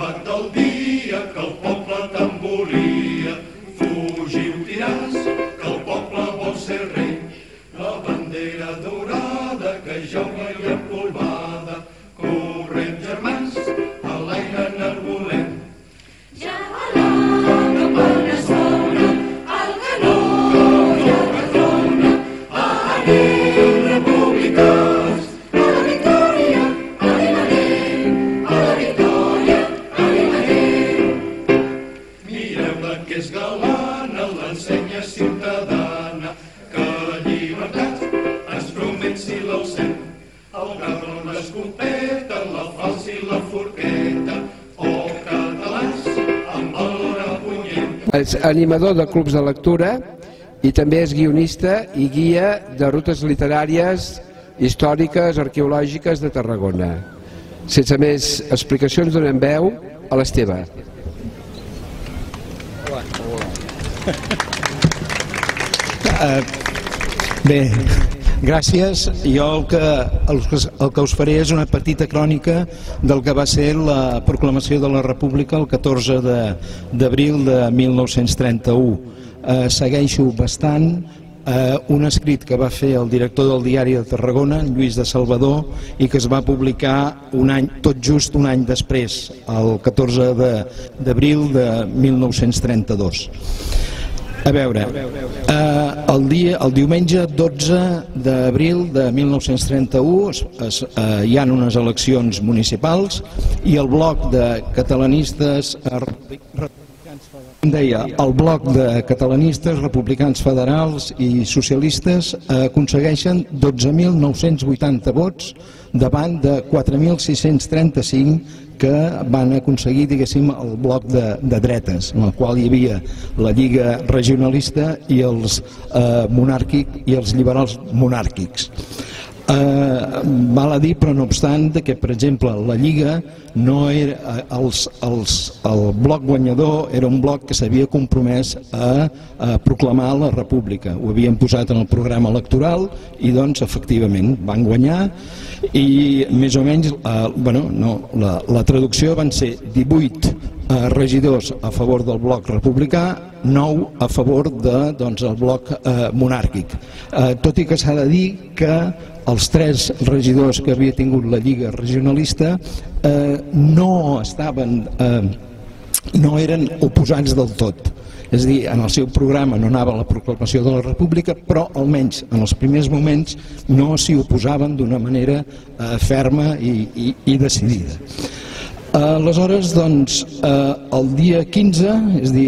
arribat el dia que el poble te'n volia. Fugiu, tiràs, que el poble vol ser rei. La bandera dorada que jaula i empolvada. Correm, germans, a l'aire n'arbolem. Ja a la campana sona, el canó ja resona. Anem, republicans, a la victòria, anem, anem, a la victòria, anem, anem. Mireu-la que és galana, l'ensenya ciutadana, que llibertat ens promet si l'alcem. El garro, l'escopeta, la falsa i la forqueta, o catalans amb valor a punyent. És animador de clubs de lectura i també és guionista i guia de rutes literàries, històriques, arqueològiques de Tarragona. Sense més explicacions, donem veu a l'Esteve. Bé, gràcies. Jo el que us faré és una petita crònica del que va ser la proclamació de la República el 14 d'abril de 1931. Segueixo bastant un escrit que va fer el director del Diari de Tarragona, Lluís de Salvador, i que es va publicar tot just un any després, el 14 d'abril de 1932. A veure, el diumenge 12 d'abril de 1931 hi ha unes eleccions municipals i el bloc de catalanistes republicans federals i socialistes aconsegueixen 12.980 vots davant de 4.635 que van aconseguir, diguéssim, el bloc de dretes, en el qual hi havia la Lliga Regionalista i els liberals monàrquics. Val a dir, però no obstant, que, per exemple, la Lliga no era... El bloc guanyador era un bloc que s'havia compromès a proclamar la República. Ho havien posat en el programa electoral i, doncs, efectivament, van guanyar i, més o menys, la traducció van ser 18 regidors a favor del bloc republicà, 9 a favor del bloc monàrquic. Tot i que s'ha de dir que els 3 regidors que havia tingut la Lliga Regionalista no eren oposats del tot. És a dir, en el seu programa no anava la proclamació de la República, però almenys en els primers moments no s'hi oposaven d'una manera ferma i decidida. Aleshores, doncs, el dia 15, és a dir,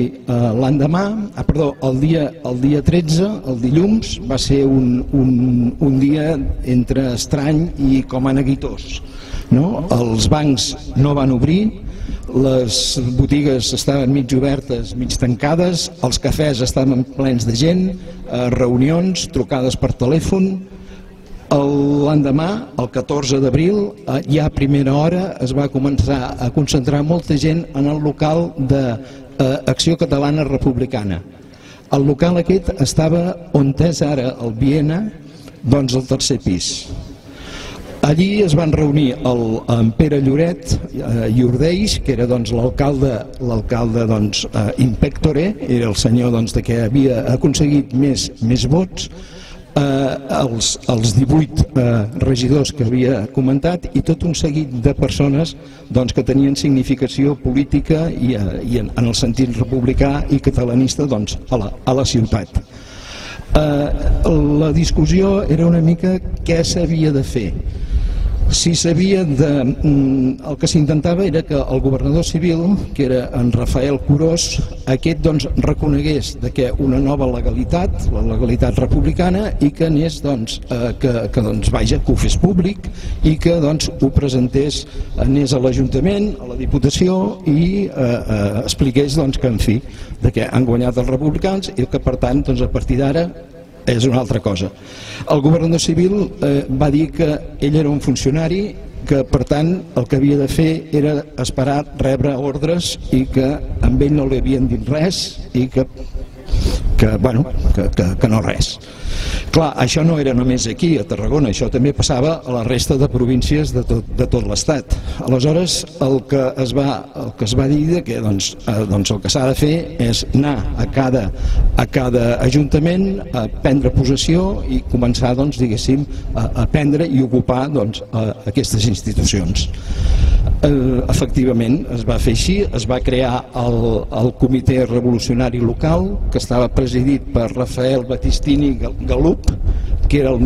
el dia 13, el dilluns, va ser un dia entre estrany i com a neguitós. Els bancs no van obrir, les botigues estaven mig obertes, mig tancades, els cafès estaven plens de gent, reunions, trucades per telèfon. L'endemà, el 14 d'abril, ja a primera hora es va començar a concentrar molta gent en el local d'Acció Catalana Republicana. El local aquest estava on és ara el Viena, doncs al tercer pis. Allí es van reunir en Pere Lloret i Ordeix, que era l'alcalde in pectore, era el senyor que havia aconseguit més vots, els 18 regidors que havia comentat i tot un seguit de persones que tenien significació política i en el sentit republicà i catalanista a la ciutat. La discussió era una mica què s'havia de fer. El que s'intentava era que el governador civil, que era en Rafael Curós, aquest reconegués que una nova legalitat, la legalitat republicana, i que anés, que ho fes públic i que ho presentés, anés a l'Ajuntament, a la Diputació i expliqués que, en fi, que han guanyat els republicans i que, per tant, a partir d'ara és una altra cosa. El governador civil va dir que ell era un funcionari, que per tant el que havia de fer era esperar rebre ordres i que amb ell no li havien dit res i que no res. Clar, això no era només aquí, a Tarragona, això també passava a la resta de províncies de tot l'Estat. Aleshores, el que es va dir que doncs el que s'ha de fer és anar a cada ajuntament a prendre possessió i començar, doncs, diguéssim, a prendre i ocupar aquestes institucions. Efectivament, es va fer així, es va crear el Comitè Revolucionari Local, que estava presidit per Rafael Battistini Galup, que era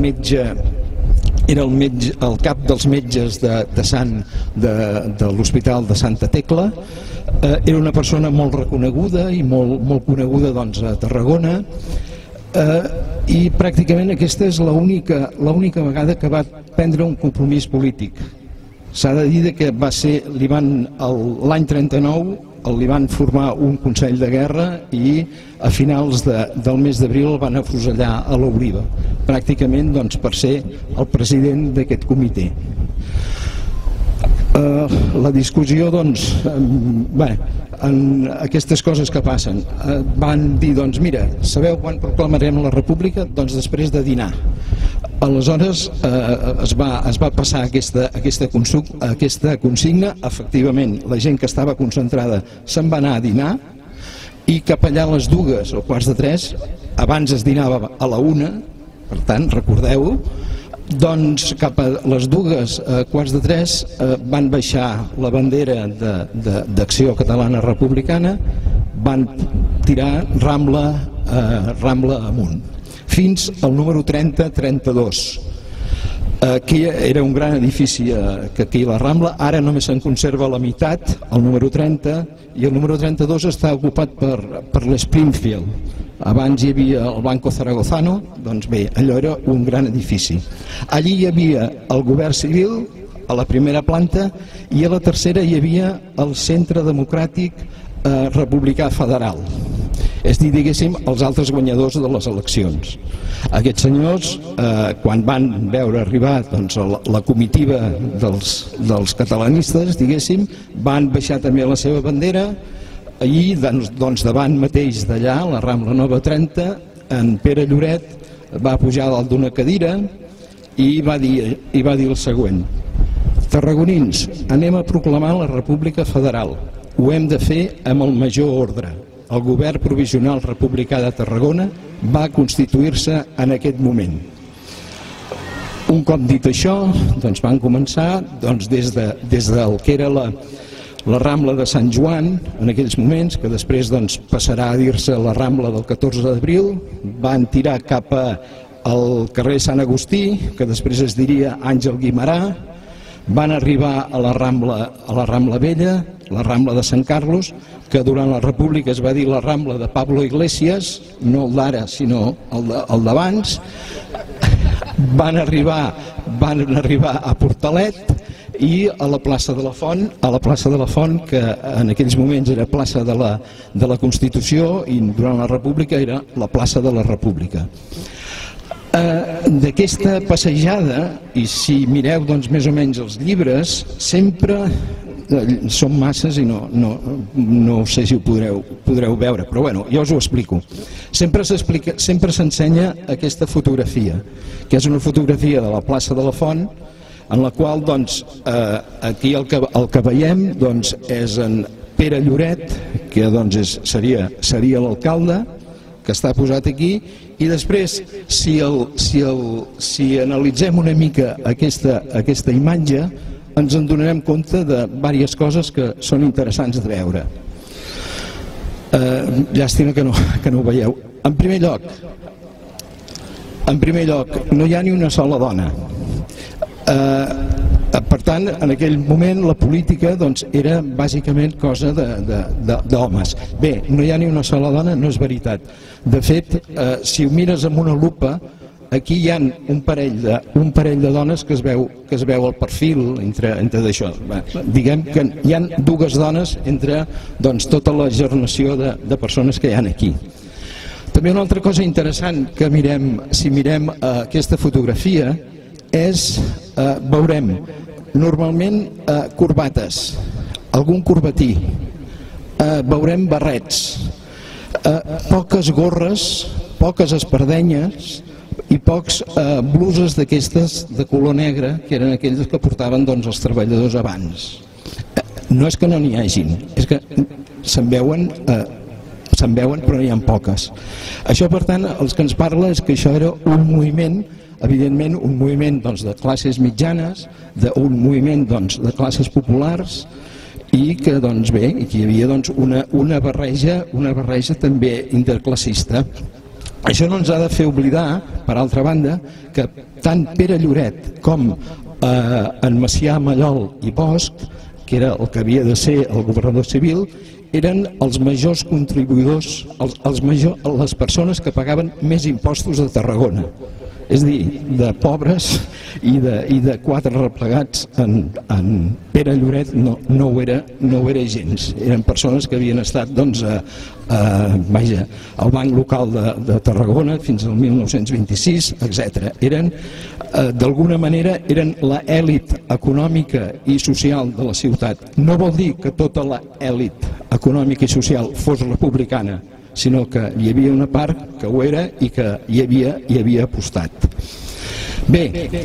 el cap dels metges de l'Hospital de Santa Tecla. Era una persona molt reconeguda i molt coneguda a Tarragona, i pràcticament aquesta és l'única vegada que va prendre un compromís polític. S'ha de dir que l'any 39 li van formar un Consell de Guerra i a finals del mes d'abril el van afusellar a l'Auriba, pràcticament per ser el president d'aquest comitè. La discussió, aquestes coses que passen, van dir, mira, sabeu quan proclamarem la república? Doncs després de dinar. Aleshores es va passar aquesta consigna. Efectivament, la gent que estava concentrada se'n va anar a dinar, i cap allà a les 2 o quarts de 3, abans es dinava a la 1, per tant, recordeu-ho, doncs cap a les 2 quarts de 3 van baixar la bandera d'Acció Catalana Republicana, van tirar Rambla amunt, fins al número 30-32. Aquí era un gran edifici, que aquí la Rambla, ara només se'n conserva la meitat, el número 30, i el número 32 està ocupat per l'Springfield. Abans hi havia el Banco Zaragozano, doncs bé, allò era un gran edifici. Allí hi havia el govern civil, a la primera planta, i a la tercera hi havia el Centre Democràtic Republicà Federal. És a dir, diguéssim, els altres guanyadors de les eleccions. Aquests senyors, quan van veure arribar la comitiva dels catalanistes, diguéssim, van baixar també la seva bandera, i davant mateix d'allà, la Rambla Nova 30, en Pere Lloret va pujar dalt d'una cadira i va dir el següent: tarragonins, anem a proclamar la República Federal. Ho hem de fer amb el major ordre. El govern provisional republicà de Tarragona va constituir-se en aquest moment. Un cop dit això, van començar des del que era la Rambla de Sant Joan, en aquells moments, que després passarà a dir-se la Rambla del 14 d'abril, van tirar cap al carrer Sant Agustí, que després es diria Àngel Guimerà, van arribar a la Rambla Vella, la Rambla de Sant Carlos, que durant la República es va dir la Rambla de Pablo Iglesias, no el d'ara, sinó el d'abans. Van arribar a Portalet i a la plaça de la Font, que en aquells moments era plaça de la Constitució i durant la República era la plaça de la República. D'aquesta passejada, i si mireu més o menys els llibres, sempre són masses i no sé si ho podreu veure, però bueno, jo us ho explico. Sempre s'ensenya aquesta fotografia, que és una fotografia de la plaça de la Font, en la qual aquí el que veiem és en Pere Lloret, que seria l'alcalde, que està posat aquí, i després, si analitzem una mica aquesta imatge, ens en donarem compte de diverses coses que són interessants de veure. Llàstima que no ho veieu. En primer lloc, no hi ha ni una sola dona. Per tant, en aquell moment la política era bàsicament cosa d'homes. Bé, no hi ha ni una sola dona, no és veritat. De fet, si ho mires amb una lupa, aquí hi ha un parell de dones que es veu el perfil entre d'això. Diguem que hi ha 2 dones entre tota la generació de persones que hi ha aquí. També una altra cosa interessant que si mirem aquesta fotografia és, veurem normalment corbates, algun corbatí, veurem barrets, poques gorres, poques espardenyes, pocs bluses d'aquestes de color negre, que eren aquelles que portaven els treballadors abans. No és que no n'hi hagin, és que se'n veuen però n'hi ha poques. Això, per tant, els que ens parla és que això era un moviment, evidentment un moviment de classes mitjanes, un moviment de classes populars, i que hi havia una barreja també interclassista. Això no ens ha de fer oblidar, per altra banda, que tant Pere Lloret com en Macià Mallol i Bosch, que era el que havia de ser el governador civil, eren els majors contribuïdors, les persones que pagaven més impostos de Tarragona. És a dir, de pobres i de quatre replegats, en Pere Lloret no ho era gens. Eren persones que havien estat al Banc Local de Tarragona fins al 1926, etc. D'alguna manera eren l'elit econòmica i social de la ciutat. No vol dir que tota l'elit econòmica i social fos republicana, sinó que hi havia una part que ho era i que hi havia apostat. Bé,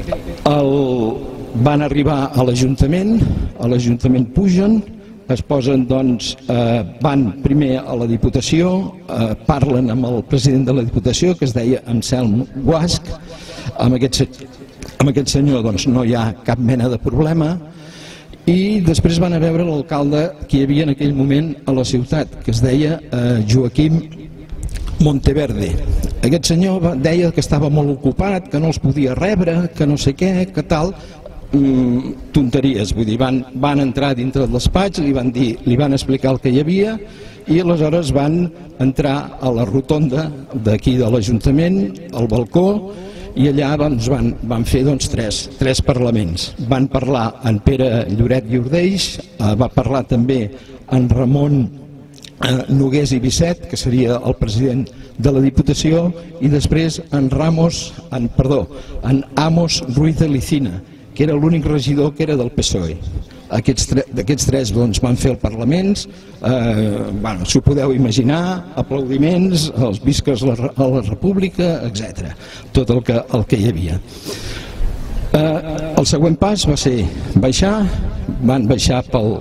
van arribar a l'Ajuntament pugen, es posen, van primer a la Diputació, parlen amb el president de la Diputació, que es deia Anselm Guasch. Amb aquest senyor no hi ha cap mena de problema, i després van a veure l'alcalde que hi havia en aquell moment a la ciutat, que es deia Joaquim Monteverde. Aquest senyor deia que estava molt ocupat, que no els podia rebre, que no sé què, que tal, tonteries. Vull dir, van entrar dintre del despatx, li van explicar el que hi havia, i aleshores van entrar a la rotonda d'aquí de l'Ajuntament, al balcó, i allà van fer tres parlaments. Van parlar en Pere Lloret i Ordeix, va parlar també en Ramon Nogués i Bisset, que seria el president de la Diputació, i després en Amos Ruiz de Licina, que era l'únic regidor que era del PSOE. D'aquests tres van fer el Parlament, s'ho podeu imaginar, aplaudiments, els visques a la República, etc. Tot el que hi havia. El següent pas va ser baixar, van baixar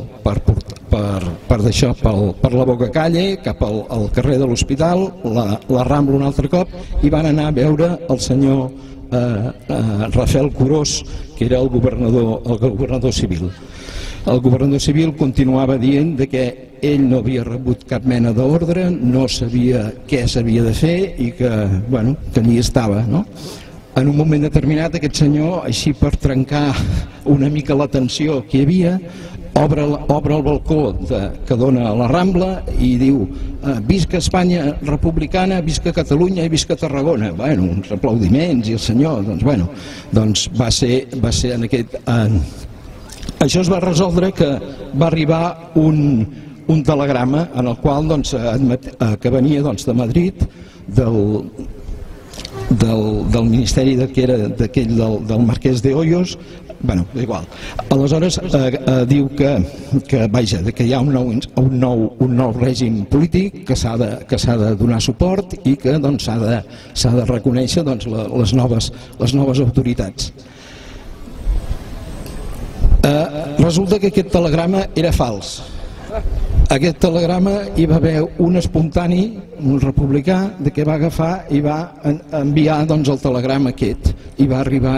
per la Boca Calle, cap al carrer de l'Hospital, la Rambla un altre cop, i van anar a veure el senyor Rafael Curós, que era el governador civil. El governador civil continuava dient que ell no havia rebut cap mena d'ordre, no sabia què s'havia de fer i que allí estava. En un moment determinat aquest senyor, així per trencar una mica la tensió que hi havia, obre el balcó que dona a la Rambla i diu: visca Espanya republicana, visca Catalunya i visca Tarragona. Uns aplaudiments, i el senyor va ser en aquest... Això es va resoldre que va arribar un telegrama en el qual que venia de Madrid, del ministeri d'aquell del Marquès de Hoyos. Igual. Aleshores diu que hi ha un nou règim polític, que s'ha de donar suport i que s'ha de reconèixer les noves autoritats. Resulta que aquest telegrama era fals. Aquest telegrama hi va haver un espontani, un republicà, que va agafar i va enviar el telegrama aquest, i va arribar,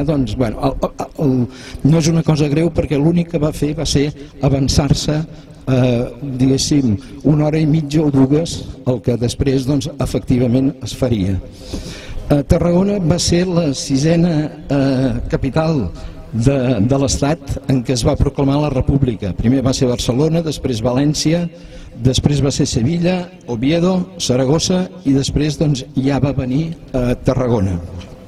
no és una cosa greu, perquè l'únic que va fer va ser avançar-se, diguéssim, una hora i mitja o dues, el que després efectivament es faria. Tarragona va ser la sisena capital de l'Estat en què es va proclamar la República. Primer va ser Barcelona, després València, després va ser Sevilla, Oviedo, Saragossa, i després ja va venir Tarragona.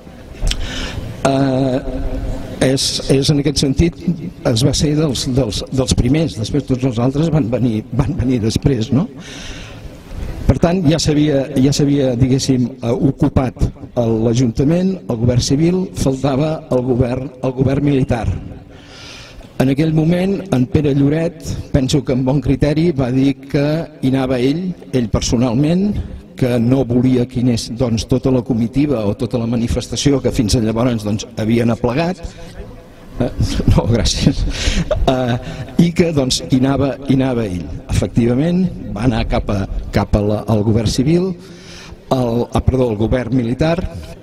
En aquest sentit es va ser dels primers, després tots els altres van venir després, no? Per tant, ja s'havia, diguéssim, ocupat l'Ajuntament, el govern civil, faltava el govern militar. En aquell moment, en Pere Lloret, penso que amb bon criteri, va dir que hi anava ell personalment, que no volia que hi anés tota la comitiva o tota la manifestació que fins llavors havien aplegat. No, gràcies. I que hi anava ell. Efectivament, va anar cap al govern civil, el govern militar.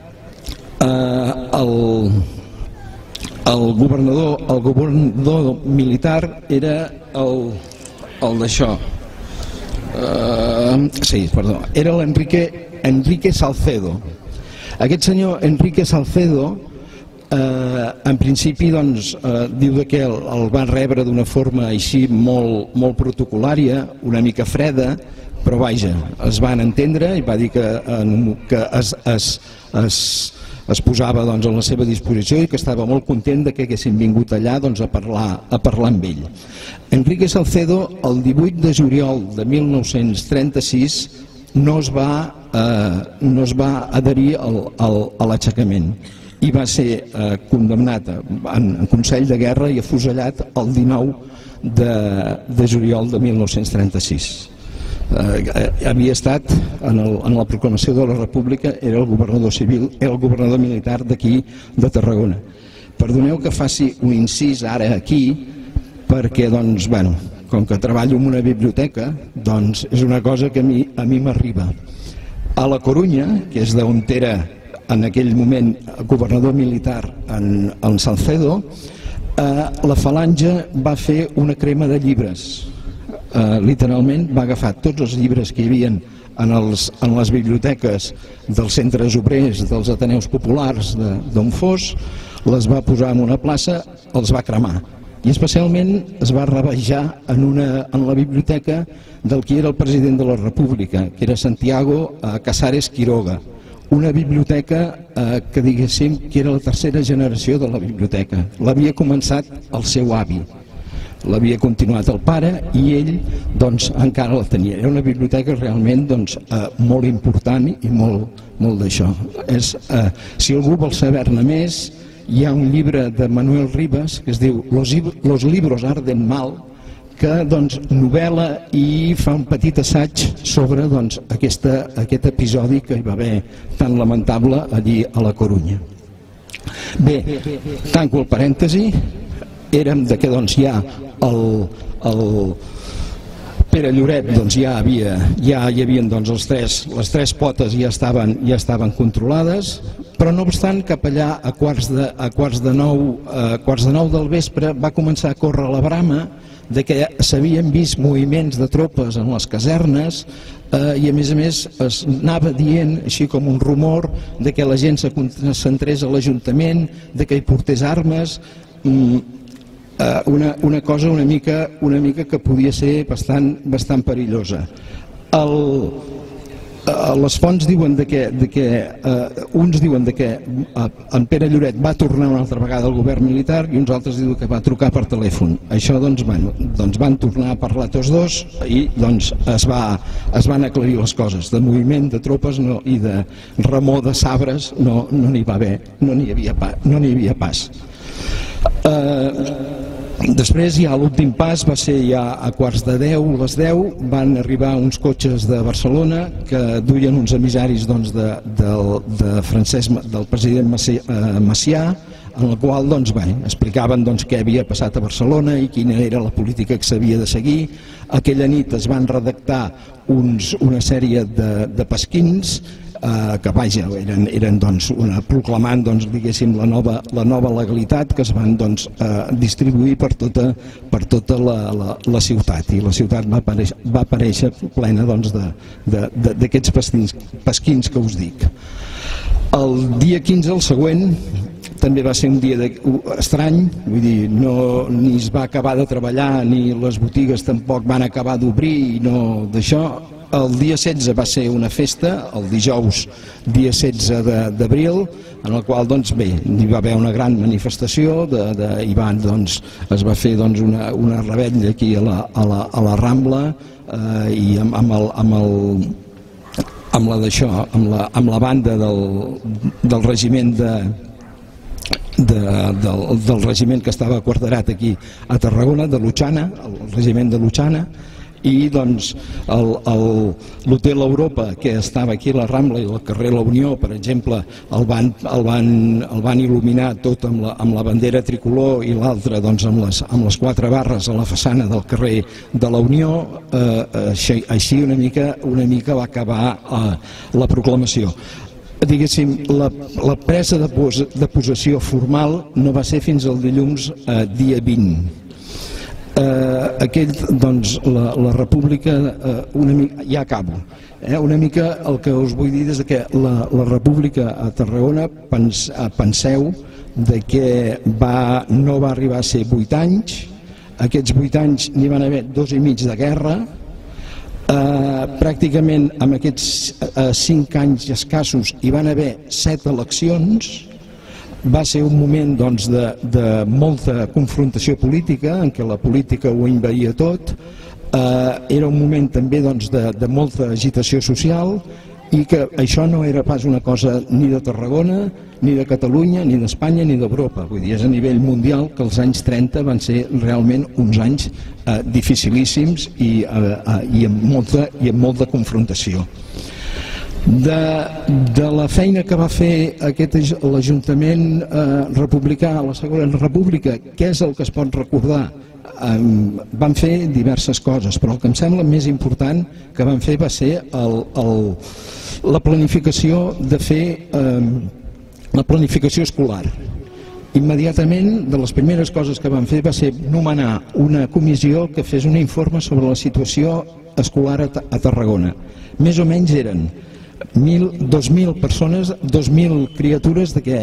El governador militar era el d'això. Sí, perdó. Era l'Enrique Salcedo. Aquest senyor Enrique Salcedo en principi diu que el van rebre d'una forma així molt protocolària, una mica freda, però vaja, es van entendre i va dir que es posava a la seva disposició i que estava molt content que haguessin vingut allà a parlar amb ell. Enrique Salcedo, el 18 de juliol de 1936, no es va adherir a l'aixecament i va ser condemnat en Consell de Guerra i afusellat el 19 de juliol de 1936. Havia estat en la proclamació de la República, era el governador civil, era el governador militar d'aquí, de Tarragona. Perdoneu que faci un incís ara aquí, perquè, com que treballo en una biblioteca, és una cosa que a mi m'arriba. A la Corunya, que és d'on era en aquell moment governador militar en Salcedo, la Falange va fer una crema de llibres. Literalment va agafar tots els llibres que hi havia en les biblioteques dels centres obrers, dels ateneus populars, d'on fos, les va posar en una plaça, els va cremar. I especialment es va rebaixar en la biblioteca del que era el president de la República, que era Santiago Casares Quiroga. Una biblioteca que diguéssim que era la tercera generació de la biblioteca. L'havia començat el seu avi, l'havia continuat el pare i ell encara la tenia. Era una biblioteca realment molt important i molt d'això. Si algú vol saber-ne més, hi ha un llibre de Manuel Rivas que es diu Los libros arden mal, que novel·la i fa un petit assaig sobre aquest episodi que hi va haver tan lamentable allí a la Corunya. Bé, tanco el parèntesi. Érem que ja el Pere Lloret ja hi havien les tres potes ja estaven controlades, però no obstant cap allà a quarts de nou del vespre va començar a córrer la brama de que s'havien vist moviments de tropes en les casernes i a més es anava dient així com un rumor de que la gent se concentrés a l'Ajuntament, de que hi portés armes, una cosa una mica que podia ser bastant perillosa. Les fonts diuen que uns diuen que en Pere Lloret va tornar una altra vegada al govern militar i uns altres diuen que va trucar per telèfon. Això van tornar a parlar tots dos i es van aclarir les coses. De moviment de tropes i de remor de sabres no n'hi va haver, no n'hi havia pas. Després ja l'últim pas va ser ja a quarts de 10, les 10, van arribar uns cotxes de Barcelona que duien uns emissaris del president Macià, en el qual explicaven què havia passat a Barcelona i quina era la política que s'havia de seguir. Aquella nit es van redactar una sèrie de pasquins que eren proclamant la nova legalitat que es van distribuir per tota la ciutat, i la ciutat va aparèixer plena d'aquests pasquins que us dic. El dia 15, el següent, també va ser un dia estrany, vull dir, ni es va acabar de treballar ni les botigues tampoc van acabar d'obrir i no d'això. El dia 16 va ser una festa, el dijous, dia 16 d'abril, en el qual hi va haver una gran manifestació, es va fer una revetlla aquí a la Rambla i amb la banda del regiment del regiment que estava aquarterat aquí a Tarragona, de Luchana, el regiment de Luchana, i doncs l'Hotel Europa, que estava aquí a la Rambla i al carrer La Unió, per exemple, el van il·luminar tot amb la bandera tricolor i l'altre doncs, amb les 4 barres a la façana del carrer de La Unió. Així una mica va acabar la proclamació. Diguéssim, la presa de possessió formal no va ser fins al dilluns dia 20. Doncs la república, ja acabo, una mica el que us vull dir és que la república a Tarragona, penseu que no va arribar a ser 8 anys, aquests 8 anys n'hi van haver 2 i mig de guerra. Pràcticament en aquests 5 anys escassos hi van haver 7 eleccions. Va ser un moment doncs, de molta confrontació política, en què la política ho envaïa tot. Era un moment també doncs, de molta agitació social, i que això no era pas una cosa ni de Tarragona, ni de Catalunya, ni d'Espanya, ni d'Europa. Vull dir, és a nivell mundial que els anys 30 van ser realment uns anys dificilíssims i amb molta confrontació. De la feina que va fer l'Ajuntament republicà a la Segona República, què és el que es pot recordar? Van fer diverses coses, però el que em sembla més important que van fer va ser la planificació de fer la planificació escolar. Immediatament, de les primeres coses que van fer va ser nomenar una comissió que fes un informe sobre la situació escolar a Tarragona. Més o menys eren 2.000 persones, 2.000 criatures que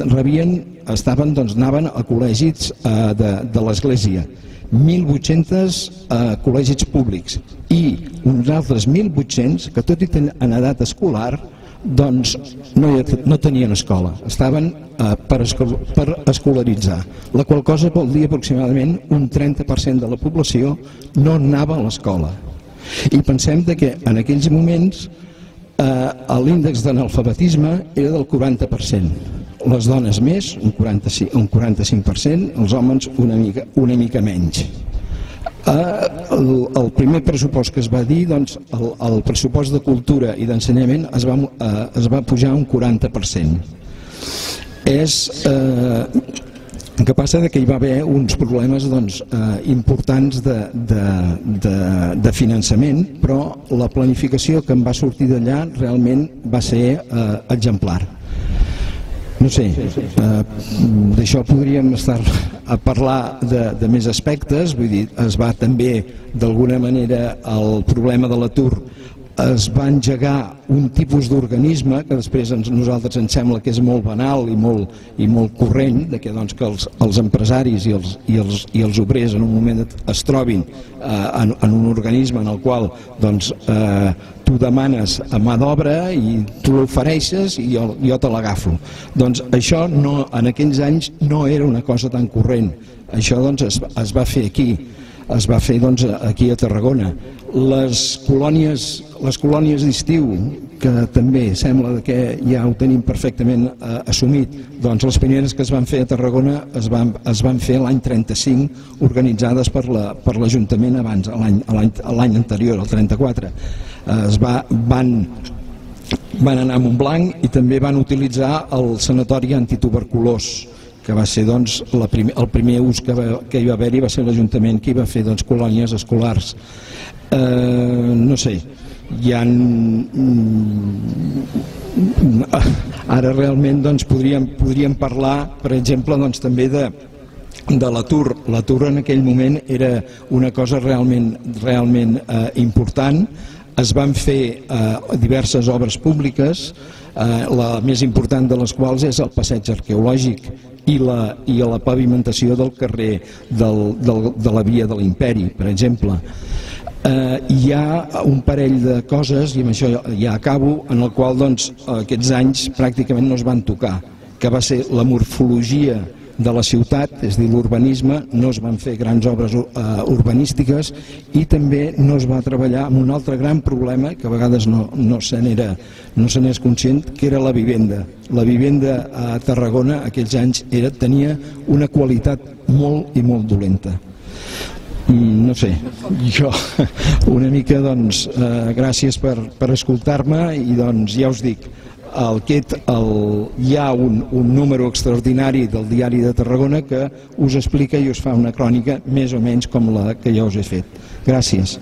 anaven a col·legis de l'Església, 1.800 col·legis públics i uns altres 1.800 que, tot i en edat escolar, doncs no tenien escola, estaven per escolaritzar, la qual cosa vol dir aproximadament un 30% de la població no anava a l'escola. I pensem que en aquells moments l'índex d'analfabetisme era del 40%, les dones més, un 45%, els homes una mica menys. El primer pressupost que es va dir, doncs, el pressupost de cultura i d'ensenyament es va pujar un 40%. El que passa que hi va haver uns problemes importants de finançament, però la planificació que en va sortir d'allà realment va ser exemplar. No sé, d'això podríem estar a parlar de més aspectes, vull dir, es va també, d'alguna manera, el problema de l'atur, es va engegar un tipus d'organisme que després a nosaltres ens sembla que és molt banal i molt corrent, que els empresaris i els obrers en un moment es trobin en un organisme en el qual tu demanes a mà d'obra i tu l'ofereixes i jo te l'agafo. Doncs això en aquells anys no era una cosa tan corrent. Això es va fer aquí. Es va fer aquí a Tarragona. Les colònies d'estiu, que també sembla que ja ho tenim perfectament assumit, doncs les primeres que es van fer a Tarragona es van fer l'any 35, organitzades per l'Ajuntament abans, l'any anterior, el 34. Van anar a Montblanc i també van utilitzar el sanatori antituberculós, que va ser el primer ús que hi va haver-hi, va ser l'Ajuntament qui va fer colònies escolars. No sé, ara realment podríem parlar, per exemple, també de l'atur. L'atur en aquell moment era una cosa realment important. Es van fer diverses obres públiques, la més important de les quals és el passeig arqueològic i la pavimentació del carrer de la Via de l'Imperi, per exemple. Hi ha un parell de coses, i amb això ja acabo, en el qual aquests anys pràcticament no es van tocar, que va ser la morfologia de la ciutat, és a dir, l'urbanisme. No es van fer grans obres urbanístiques i també no es va treballar amb un altre gran problema que a vegades no se n'és conscient, que era la vivenda. La vivenda a Tarragona aquells anys tenia una qualitat molt i molt dolenta. No sé, jo una mica, doncs, gràcies per escoltar-me i doncs ja us dic, hi ha un número extraordinari del Diari de Tarragona que us explica i us fa una crònica més o menys com la que jo us he fet. Gràcies.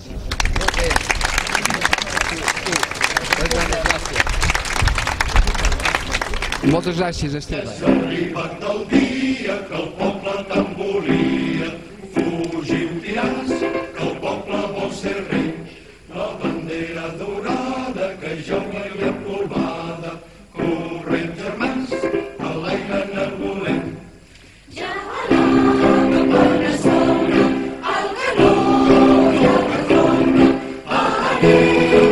Moltes gràcies, Esteve. És arribat el dia que el poble tamboria. Fugiu, tirats, que el poble vol ser rei. La bandera dorada que jo m'havia polvada. Correm, germans, a l'aire n'arbolem. Ja a la campana sona, el canó i el retrona, a la nit